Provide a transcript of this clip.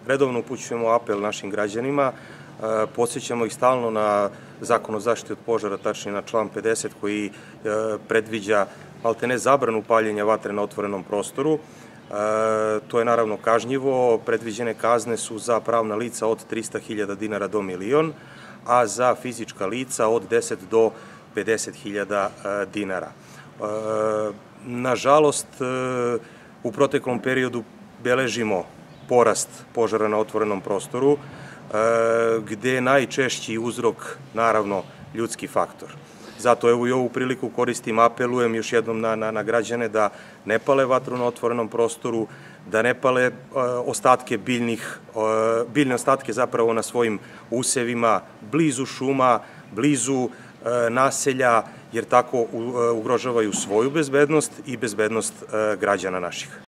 redovno upućujemo apel našim građanima, podsjećamo ih stalno na Zakon o zaštiti od požara, tačnije na član 50 koji predviđa maltene zabranu paljenja vatre na otvorenom prostoru. To je naravno kažnjivo, predviđene kazne su za pravna lica od 300.000 dinara do 1.000.000, a za fizička lica od 10 do 50.000 dinara. Nažalost, u proteklom periodu beležimo porast požara na otvorenom prostoru, gde je najčešći uzrok, naravno, ljudski faktor. Zato evo i ovu priliku koristim, apelujem još jednom na građane da ne pale vatru na otvorenom prostoru, da ne pale biljne ostatke zapravo na svojim usevima, blizu šuma, blizu naselja, jer tako ugrožavaju svoju bezbednost i bezbednost građana naših.